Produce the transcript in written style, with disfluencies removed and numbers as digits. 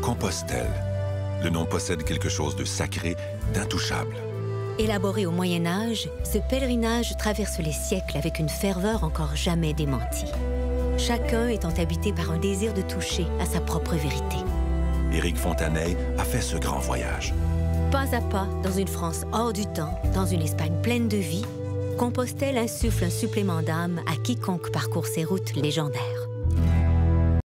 Compostelle. Le nom possède quelque chose de sacré, d'intouchable. Élaboré au Moyen Âge, ce pèlerinage traverse les siècles avec une ferveur encore jamais démentie. Chacun étant habité par un désir de toucher à sa propre vérité. Éric Fontanet a fait ce grand voyage. Pas à pas, dans une France hors du temps, dans une Espagne pleine de vie, Compostelle insuffle un supplément d'âme à quiconque parcourt ces routes légendaires.